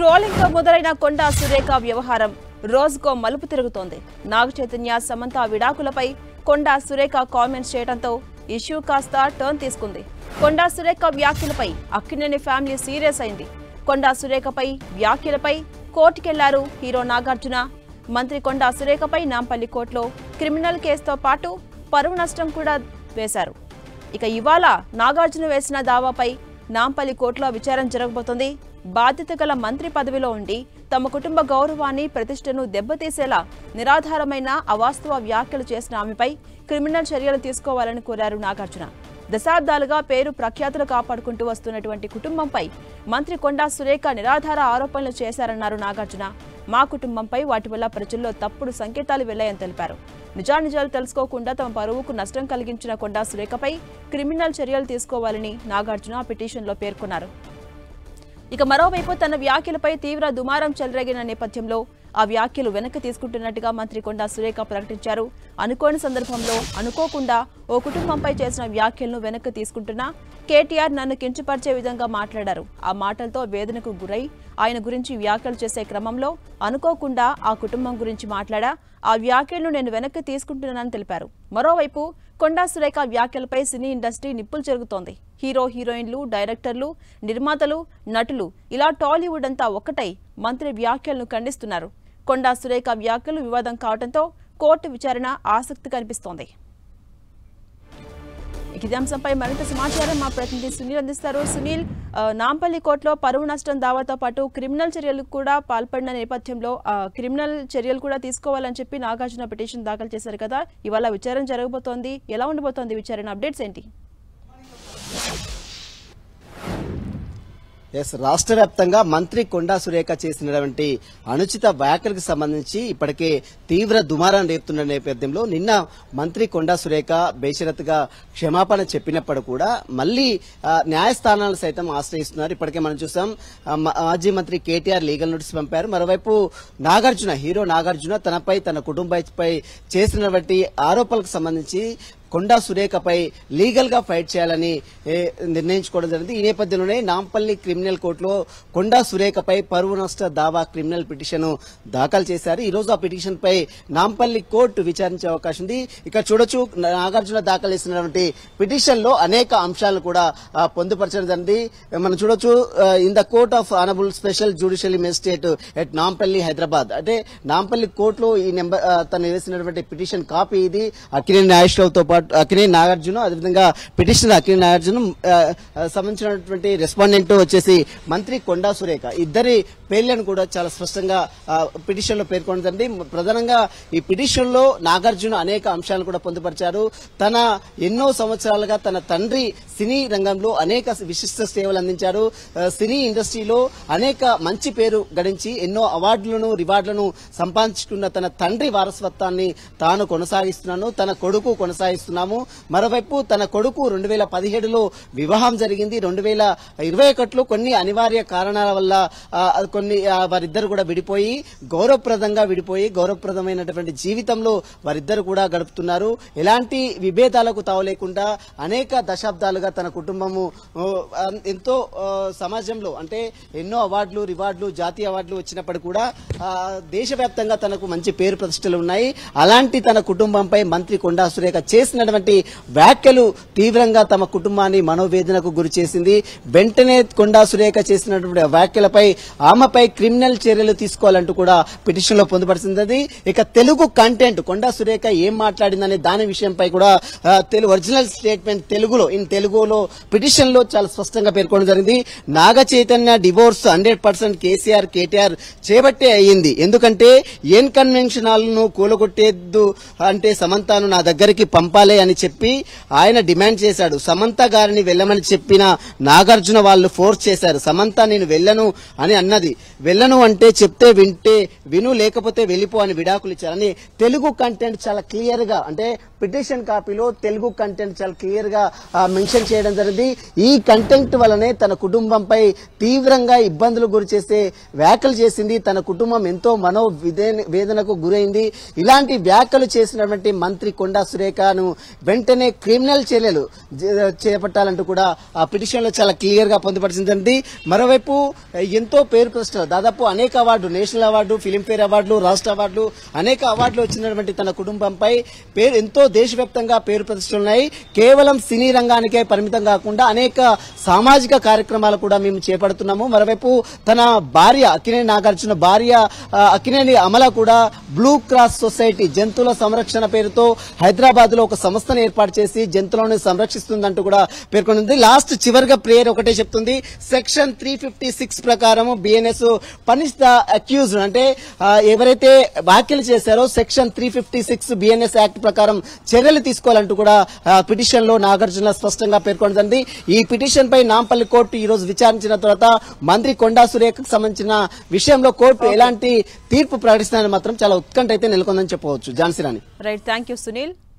Trolling తో మొదలైన కొండా సురేఖ వ్యవహారం రోజుకో మలుపు తిరుగుతోంది. నాగ చైతన్య సమంత విడాకులపై కొండా సురేఖ కామెంట్స్ చేయడంతో ఇష్యూ కాస్త టర్న్ తీసుకుంది. కొండా సురేఖ వ్యాఖ్యలపై అక్కినేని ఫ్యామిలీ సీరియస్ అయింది. కొండా సురేఖపై వ్యాఖ్యలపై కోర్టుకెళ్లారు హీరో నాగార్జున. మంత్రి కొండా సురేఖపై నాంపల్లి కోర్టులో క్రిమినల్ కేసుతో పాటు పరువు నష్టం కూడా వేశారు. ఇక ఇవాళ నాగార్జున వేసిన దావాపై నాంపల్లి కోర్టులో విచారణ జరగబోతోంది. బాధ్యత గల మంత్రి పదవిలో ఉండి తమ కుటుంబ గౌరవాన్ని ప్రతిష్టను దెబ్బతీసేలా నిరాధారమైన అవాస్తవ వ్యాఖ్యలు చేసిన ఆమెపై క్రిమినల్ చర్యలు తీసుకోవాలని కోరారు నాగార్జున. దశాబ్దాలుగా పేరు ప్రఖ్యాతులు కాపాడుకుంటూ వస్తున్నటువంటి కుటుంబంపై మంత్రి కొండా సురేఖ నిరాధార ఆరోపణలు చేశారన్నారు నాగార్జున. మా కుటుంబంపై వాటి వల్ల ప్రజల్లో తప్పుడు సంకేతాలు వెళ్లాయని తెలిపారు. నిజానిజాలు తెలుసుకోకుండా తమ పరువుకు నష్టం కలిగించిన కొండా సురేఖపై క్రిమినల్ చర్యలు తీసుకోవాలని నాగార్జున పిటిషన్లో పేర్కొన్నారు. ఇక మరోవైపు తన వ్యాఖ్యలపై తీవ్ర దుమారం చెలరేగిన నేపథ్యంలో ఆ వ్యాఖ్యలు వెనక్కి తీసుకుంటున్నట్టుగా మంత్రి కొండా సురేఖ ప్రకటించారు. అనుకోని సందర్భంలో అనుకోకుండా ఓ కుటుంబంపై చేసిన వ్యాఖ్యలను వెనక్కి తీసుకుంటున్నా కేటీఆర్ నన్ను కించపరిచే విధంగా మాట్లాడారు. ఆ మాటలతో వేదనకు గురై ఆయన గురించి వ్యాఖ్యలు చేసే క్రమంలో అనుకోకుండా ఆ కుటుంబం గురించి మాట్లాడా. ఆ వ్యాఖ్యలను నేను వెనక్కి తీసుకుంటున్నానని తెలిపారు. మరోవైపు కొండా సురేఖ వ్యాఖ్యలపై సినీ ఇండస్ట్రీ నిప్పులు జరుగుతోంది. హీరో హీరోయిన్లు, డైరెక్టర్లు, నిర్మాతలు, నటులు ఇలా టాలీవుడ్ అంతా ఒక్కటై మంత్రి వ్యాఖ్యలను ఖండిస్తున్నారు. కొండా సురేఖ వ్యాఖ్యలు వివాదం కావడంతో కోర్టు విచారణ ఆసక్తి కనిపిస్తోంది. ఇదే అంశంపై మరింత సమాచారం మా ప్రతినిధి సునీల్ అందిస్తారు. సునీల్, నాంపల్లి కోర్టులో పరువు నష్టం దావాతో పాటు క్రిమినల్ చర్యలు కూడా పాల్పడిన నేపథ్యంలో క్రిమినల్ చర్యలు కూడా తీసుకోవాలని చెప్పి నాగార్జున పిటిషన్ దాఖలు చేశారు కదా. ఇవాళ విచారణ జరగబోతోంది. ఎలా ఉండబోతోంది విచారణ? అప్డేట్స్ ఏంటి? రాష్ట్ర వ్యాప్తంగా మంత్రి కొండా సురేఖ చేసినటువంటి అనుచిత వ్యాఖ్యలకు సంబంధించి ఇప్పటికే తీవ్ర దుమారం రేపుతున్న నేపథ్యంలో నిన్న మంత్రి కొండా సురేఖ బేషరతుగా క్షమాపణ చెప్పినప్పుడు కూడా మళ్లీ న్యాయస్థానాలు సైతం ఆశ్రయిస్తున్నారు. ఇప్పటికే మనం చూసాం మాజీ మంత్రి కేటీఆర్ లీగల్ నోటీస్ పంపారు. మరోవైపు నాగార్జున, హీరో నాగార్జున తనపై తన కుటుంబంపై చేసినటువంటి ఆరోపణలకు సంబంధించి కొండా సురేఖపై లీగల్ గా ఫైట్ చేయాలని నిర్ణయించుకోవడం జరిగింది. ఈ నేపథ్యంలోనే నాంపల్లి క్రిమినల్ కోర్టులో కొండా సురేఖపై పరువు నష్ట దావా క్రిమినల్ పిటిషన్ దాఖలు చేశారు. ఈ రోజు ఆ పిటిషన్ పై నాంపల్లి కోర్టు విచారించే అవకాశం ఉంది. ఇక చూడొచ్చు, నాగార్జున దాఖలు చేసినటువంటి పిటిషన్ లో అనేక అంశాలను కూడా పొందుపరచడం జరిగింది. మనం చూడొచ్చు, in the court of honourable special judicial magistrate at Nampally Hyderabad. అంటే నాంపల్లి కోర్టులో ఈ నెంబర్ తను వేసినటువంటి పిటిషన్ కాపీ ఇది. అక్కినేని నాగేశ్వరరావుతో పాటు అక్కినేని నాగార్జున, అదేవిధంగా పిటిషనర్ అక్కినేని నాగార్జున సంబంధించినటువంటి రెస్పాండెంట్ వచ్చేసి మంత్రి కొండా సురేఖ. ఇద్దరి పేర్లను కూడా చాలా స్పష్టంగా పిటిషన్ లో పేర్కొంటుంది. ప్రధానంగా ఈ పిటిషన్ లో నాగార్జున అనేక అంశాలను కూడా పొందుపరిచారు. తన ఎన్నో సంవత్సరాలుగా తన తండ్రి సినీ రంగంలో అనేక విశిష్ట సేవలు అందించారు. సినీ ఇండస్ట్రీలో అనేక మంచి పేరు గడించి ఎన్నో అవార్డులను, రివార్డులను సంపాదించుకున్న తన తండ్రి వారసత్వాన్ని తాను కొనసాగిస్తున్నాను, తన కొడుకు కొనసాగిస్తున్నాము. మరోవైపు తన కొడుకు 2017లో వివాహం జరిగింది. 2021లో కొన్ని అనివార్య కారణాల వల్ల వారిద్దరు కూడా విడిపోయి గౌరవప్రదమైనటువంటి జీవితంలో వారిద్దరు కూడా గడుపుతున్నారు. ఎలాంటి విభేదాలకు తావు లేకుండా అనేక దశాబ్దాలుగా తన కుటుంబము ఎంతో సమాజంలో అంటే ఎన్నో అవార్డులు, రివార్డులు, జాతీయ అవార్డులు వచ్చినప్పుడు కూడా దేశవ్యాప్తంగా తనకు మంచి పేరు ప్రతిష్టలు ఉన్నాయి. అలాంటి తన కుటుంబంపై మంత్రి కొండా సురేఖ చేసినటువంటి వ్యాఖ్యలు తీవ్రంగా తమ కుటుంబాన్ని మనోవేదనకు గురి చేసింది. వెంటనే కొండా సురేఖ చేసినటువంటి వ్యాఖ్యలపై ఆమెపై క్రిమినల్ చర్యలు తీసుకోవాలంటూ కూడా పిటిషన్ లో పొందుపరిచింది. ఇక తెలుగు కంటెంట్, కొండా సురేఖ ఏం మాట్లాడిందనే దాని విషయంపై కూడా ఒరిజినల్ స్టేట్మెంట్ తెలుగులో పిటిషన్ లో చాలా స్పష్టంగా పేర్కొనడం జరిగింది. నాగ చైతన్య డివోర్స్ 100% కేటీఆర్ చేపట్టే అయ్యింది. ఎందుకంటే ఎన్ కన్వెన్షన్ హాల్ను కూలగొట్టేద్దు అంటే సమంతను నా దగ్గరికి పంపాలి అని చెప్పి ఆయన డిమాండ్ చేశాడు. సమంత గారిని వెళ్ళమని చెప్పిన నాగార్జున వాళ్ళు ఫోర్స్ చేశారు. సమంత నేను వెళ్ళను అని అన్నది. వెళ్ళను అంటే చెప్తే వింటే విను, లేకపోతే వెళ్ళిపో అని విడాకులు ఇచ్చారని తెలుగు కంటెంట్ చాలా క్లియర్ గా, అంటే పిటిషన్ కాపీలో తెలుగు కంటెంట్ చాలా క్లియర్ గా మెన్షన్ చేయడం జరిగింది. ఈ కంటెంట్ వలనే తన కుటుంబంపై తీవ్రంగా ఇబ్బందులు గురి చేసే వ్యాఖ్యలు చేసింది. తన కుటుంబం ఎంతో వేదనకు గురైంది. ఇలాంటి వ్యాఖ్యలు చేసినటువంటి మంత్రి కొండా సురేఖను వెంటనే క్రిమినల్ చర్యలు చేపట్టాలంటూ కూడా ఆ పిటిషన్ లో చాలా క్లియర్ గా పొందుపరిచింది. మరోవైపు ఎంతో పేరు ప్రశ్నలు దాదాపు అనేక అవార్డు, నేషనల్ అవార్డు, ఫిలింఫేర్ అవార్డులు, రాష్ట్ర అవార్డులు, అనేక అవార్డులు వచ్చినటువంటి తన కుటుంబంపై ఎంతో దేశవ్యాప్తంగా పేరు ప్రతిష్టలున్నాయి. కేవలం సినీ రంగానికే పరిమితం కాకుండా అనేక సామాజిక కార్యక్రమాలు కూడా మేము చేపడుతున్నాము. మరోవైపు తన భార్య అక్కినేని నాగార్జున భార్య అక్కినేని అమల కూడా బ్లూ క్రాస్ సొసైటీ జంతువుల సంరక్షణ పేరుతో హైదరాబాద్ లో ఒక సంస్థను ఏర్పాటు చేసి జంతువులను సంరక్షిస్తుందంటూ కూడా పేర్కొంది. లాస్ట్ చివరిగా ప్రేయర్ ఒకటే చెప్తుంది. సెక్షన్ 356 ప్రకారం బిఎన్ఎస్ పనిష్ ద అక్యూజ్డ్, అంటే ఎవరైతే వ్యాఖ్యలు చేశారో సెక్షన్ 356 బిఎన్ఎస్ యాక్ట్ ప్రకారం చర్యలు తీసుకోవాలంటూ కూడా పిటిషన్ లో నాగార్జున స్పష్టంగా పేర్కొంది. ఈ పిటిషన్ పై నాంపల్లి కోర్టు ఈ రోజు విచారించిన తర్వాత మంత్రి కొండా సురేఖకు సంబంధించిన విషయంలో కోర్టు ఎలాంటి తీర్పు ప్రకటిస్తుందని మాత్రం చాలా ఉత్కంఠ అయితే నెలకొందని చెప్పవచ్చు. Jhansi Rani. Right, thank you Sunil.